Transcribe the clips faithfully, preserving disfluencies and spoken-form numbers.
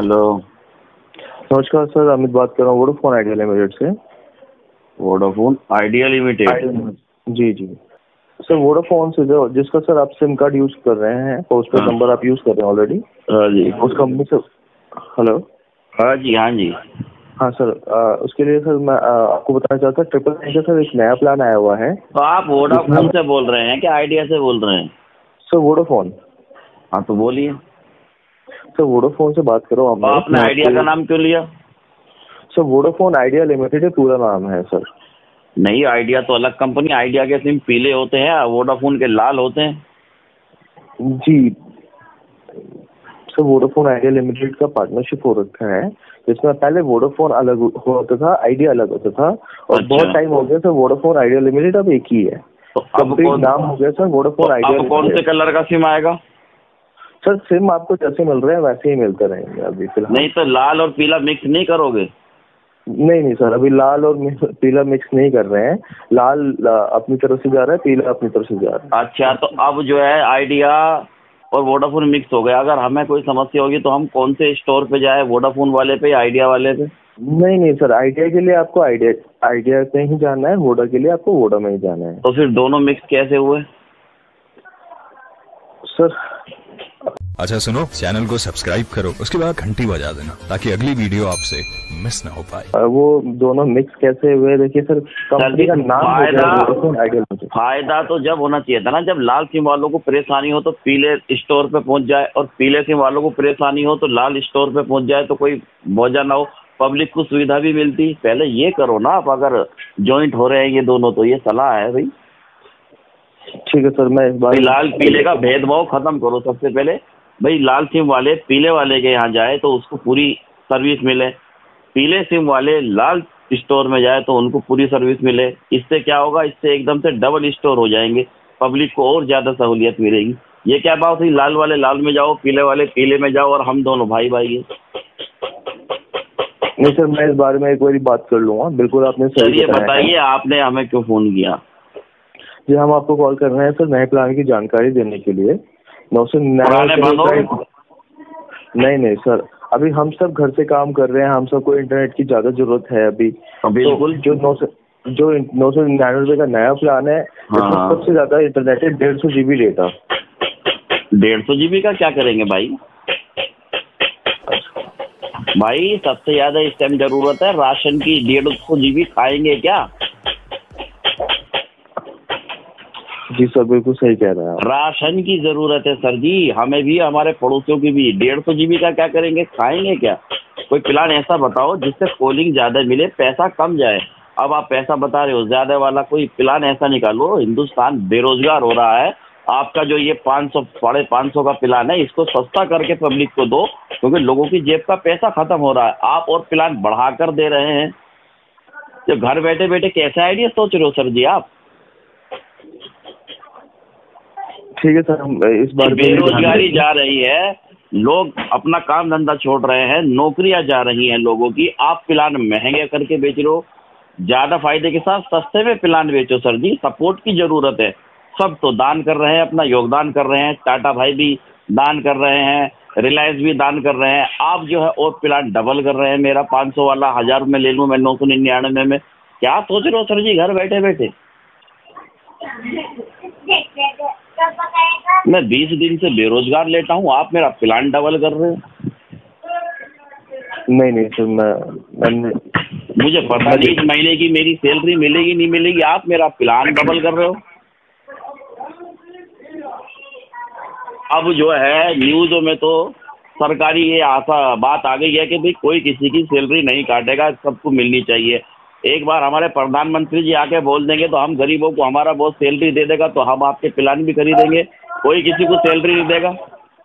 Hello, नमस्कार sir, Amit बात कर रहा हूँ वोडाफोन आइडिया लिमिटेड से। Vodafone Idea limited. जी जी सर, वोडाफोन से जो जिसका सर आप सिम कार्ड यूज कर रहे हैं, पोस्टपेड हाँ नंबर आप यूज कर रहे हैं ऑलरेडी, हाँ जी, उस कंपनी से। हेलो। हाँ जी, हाँ जी। हाँ सर, आ, उसके लिए सर मैं आ, आपको बताना चाहता हूँ, ट्रिपल नाइन का सर एक नया प्लान आया हुआ है। तो आप वोडाफोन से बोल रहे हैं क्या आइडिया से बोल रहे हैं? Sir Vodafone. हाँ तो बोलिए। सर वोडाफोन से बात करो तो आपने आपने आइडिया का नाम क्यों लिया? सर वोडाफोन आइडिया लिमिटेड पूरा नाम है सर। नहीं, आइडिया तो अलग कंपनी। आइडिया के सिम पीले होते हैं, वोडाफोन के लाल होते हैं। जी सर, वोडाफोन आइडिया लिमिटेड का पार्टनरशिप हो रखा है, जिसमें पहले वोडाफोन अलग होता था, आइडिया अलग होता था, और अच्छा। बहुत टाइम हो गया सर। वोडाफोन आइडिया लिमिटेड अब एक ही है, तो अब कंप्लीट कौन नाम हो गया सर तो वोडाफोन आइडिया अब कौन से लिमिटेड। कलर का सिम आएगा? सर सिम आपको जैसे मिल रहे हैं वैसे ही मिलते रहेंगे अभी फिलहाल। नहीं तो लाल और पीला मिक्स नहीं करोगे? नहीं नहीं सर, अभी लाल और मि- पीला मिक्स नहीं कर रहे हैं। लाल ला, अपनी तरफ से जा रहा है, पीला अपनी तरफ से जा रहा है। अच्छा, तो अब जो है आइडिया और वोडाफोन मिक्स हो गया। अगर हमें कोई समस्या होगी तो हम कौन से स्टोर पे जाए, वोडाफोन वाले पे या आइडिया वाले पे? नहीं नहीं सर, आइडिया के लिए आपको आइडिया आइडिया में ही जाना है, वोडा के लिए आपको वोडा में ही जाना है। तो फिर दोनों मिक्स कैसे हुए? सर अच्छा सुनो, चैनल को सब्सक्राइब करो, उसके बाद घंटी बजा देना ताकि अगली वीडियो आपसे मिस ना हो पाए। वो दोनों मिक्स कैसे हुए, देखिए सर, कंपनी का नाम हो गया वोडाफोन आइडिया लिमिटेड। फायदा तो जब होना चाहिए था ना, जब लाल सिम वालों को परेशानी हो तो पीले स्टोर पे पहुंच जाए, और पीले सिम वालों को परेशानी हो तो लाल स्टोर पे पहुंच जाए, तो कोई मौजा ना हो, पब्लिक को सुविधा भी मिलती। पहले ये करो ना आप, अगर ज्वाइंट हो रहे हैं ये दोनों, तो ये सलाह है भाई। ठीक है सर, मैं इस बार लाल पीले का भेदभाव खत्म करो सबसे पहले। भाई लाल सिम वाले पीले वाले के यहाँ जाए तो उसको पूरी सर्विस मिले, पीले सिम वाले लाल स्टोर में जाए तो उनको पूरी सर्विस मिले। इससे क्या होगा, इससे एकदम से डबल स्टोर हो जाएंगे, पब्लिक को और ज्यादा सहूलियत मिलेगी। ये क्या बात हुई, लाल वाले लाल में जाओ, पीले वाले पीले में जाओ, और हम दोनों भाई भाई हैं। नहीं सर, मैं इस बारे में एक बार बात कर लूंगा, बिल्कुल आपने सही चलिए बताया है। बताइए, आपने हमें क्यों फोन किया? जी, हम आपको कॉल कर रहे हैं सर नए प्लान की जानकारी देने के लिए। नौ सौ पुराने बंद हो निन्यानवे। गए? नहीं नहीं सर, अभी हम सब घर से काम कर रहे हैं, हम सबको इंटरनेट की ज्यादा जरूरत है अभी। तो बिल्कुल। तो जो नौ सौ जो नौ सौ निन्यानवे का नया प्लान है, इसमें हाँ। सबसे ज्यादा इंटरनेट है, डेढ़ सौ जीबी डेटा। डेढ़ सौ जीबी का क्या करेंगे भाई? भाई सबसे ज्यादा इस टाइम जरूरत है राशन की। डेढ़ सौ जीबी खाएंगे क्या? जी सर, बिल्कुल सही कह रहे हैं आप। राशन की जरूरत है सर जी, हमें भी, हमारे पड़ोसियों की भी। डेढ़ सौ जीबी का क्या करेंगे, खाएंगे क्या? कोई प्लान ऐसा बताओ जिससे कॉलिंग ज्यादा मिले, पैसा कम जाए। अब आप पैसा बता रहे हो ज्यादा वाला, कोई प्लान ऐसा निकालो। हिंदुस्तान बेरोजगार हो रहा है, आपका जो ये पाँच सौ साढ़े पाँच सौ का प्लान है, इसको सस्ता करके पब्लिक को दो, क्योंकि लोगों की जेब का पैसा खत्म हो रहा है। आप और प्लान बढ़ा कर दे रहे हैं। जो घर बैठे बैठे कैसे आइडिया सोच रहे हो सर जी आप? ठीक है सर, हम इस बार बेरोजगारी जा रही है, लोग अपना काम धंधा छोड़ रहे हैं, नौकरियां जा रही हैं लोगों की। आप प्लान महंगे करके बेच रहे हो। ज्यादा फायदे के साथ सस्ते में प्लान बेचो सर जी, सपोर्ट की जरूरत है। सब तो दान कर रहे हैं, अपना योगदान कर रहे हैं, टाटा भाई भी दान कर रहे हैं, रिलायंस भी दान कर रहे हैं। आप जो है और प्लान डबल कर रहे हैं। मेरा पाँच सौ वाला हजार में ले लूं मैं नौ सौ निन्यानवे में। क्या सोच रहे हो सर जी घर बैठे बैठे? मैं बीस दिन से बेरोजगार लेटा हूँ, आप मेरा प्लान डबल कर रहे हो। नहीं नहीं सर, मैं मैंने मुझे पता नहीं इस महीने की मेरी सैलरी मिलेगी नहीं मिलेगी, आप मेरा प्लान डबल कर रहे हो। अब जो है न्यूज़ों में तो सरकारी ये आशा बात आ गई है कि भाई कोई किसी की सैलरी नहीं काटेगा, सबको मिलनी चाहिए। एक बार हमारे प्रधानमंत्री जी आके बोल देंगे तो हम गरीबों को, हमारा बहुत सैलरी दे देगा तो हम आपके प्लान भी खरीदेंगे। कोई किसी को सैलरी नहीं देगा।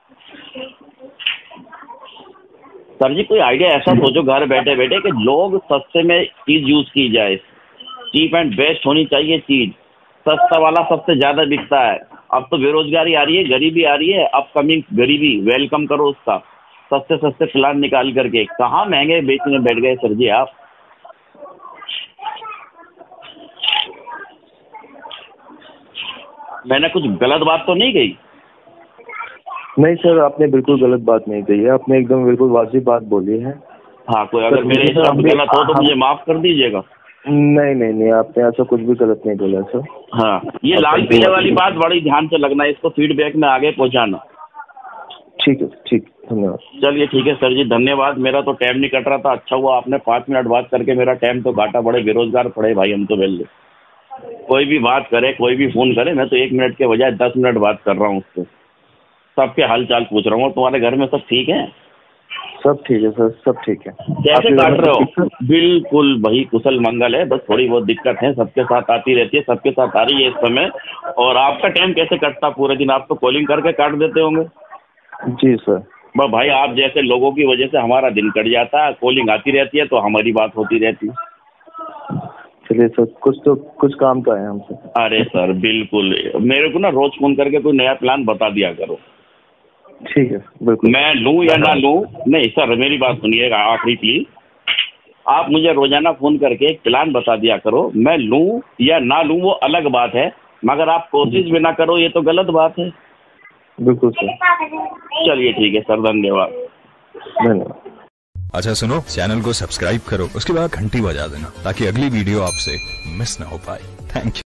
सर जी कोई आइडिया ऐसा सोचो घर बैठे बैठे कि लोग सस्ते में चीज यूज की जाए। चीप एंड बेस्ट होनी चाहिए चीज। सस्ता वाला सबसे ज्यादा बिकता है। अब तो बेरोजगारी आ रही है, गरीबी आ रही है, अपकमिंग गरीबी, वेलकम करो उसका। सस्ते सस्ते प्लान निकाल करके कहाँ महंगे बेचने बैठ गए सर जी आप। मैंने कुछ गलत बात तो नहीं कही? नहीं सर, आपने बिल्कुल गलत बात नहीं कही है, आपने एकदम बिल्कुल वाजिब बात बोली है। हाँ, कोई अगर मेरे हिसाब से गलत हो तो मुझे माफ कर दीजिएगा। नहीं नहीं नहीं, आपने ऐसा कुछ भी गलत नहीं बोला सर। हाँ, ये लाल पीले वाली बात बड़ी ध्यान से लगना है, इसको फीडबैक में आगे पहुंचाना। ठीक है, ठीक, धन्यवाद। चलिए ठीक है सर जी, धन्यवाद। मेरा तो टाइम नहीं कट रहा था, अच्छा हुआ आपने पाँच मिनट बात करके मेरा टाइम तो काटा। बड़े बेरोजगार पड़े भाई हम तो वेले। कोई भी बात करे, कोई भी फोन करे, मैं तो एक मिनट के बजाय दस मिनट बात कर रहा हूँ उससे। सबके हाल चाल पूछ रहा हूँ। तुम्हारे घर में सब ठीक है? सब ठीक है सर, सब ठीक है। कैसे काट रहे हो? बिल्कुल भाई कुशल मंगल है, बस थोड़ी बहुत दिक्कत है, सबके साथ आती रहती है, सबके साथ आ रही है इस समय। और आपका टाइम कैसे कटता पूरे दिन? आप तो कॉलिंग करके काट देते होंगे। जी सर। बस भाई आप जैसे लोगों की वजह से हमारा दिन कट जाता है, कॉलिंग आती रहती है तो हमारी बात होती रहती है। चलिए सर, कुछ तो कुछ काम तो है हमसे। अरे सर बिल्कुल, मेरे को ना रोज फोन करके कोई नया प्लान बता दिया करो। ठीक है, बिल्कुल। मैं लूं या ना लूं, नहीं सर मेरी बात सुनिएगा आखिरी प्लीज। आप मुझे रोजाना फोन करके एक प्लान बता दिया करो, मैं लूं या ना लूं वो अलग बात है, मगर आप कोशिश भी ना करो ये तो गलत बात है। बिल्कुल सर। चलिए ठीक है सर, धन्यवाद। धन्यवाद। अच्छा सुनो, चैनल को सब्सक्राइब करो, उसके बाद घंटी बजा देना ताकि अगली वीडियो आपसे मिस ना हो पाए। Thank you.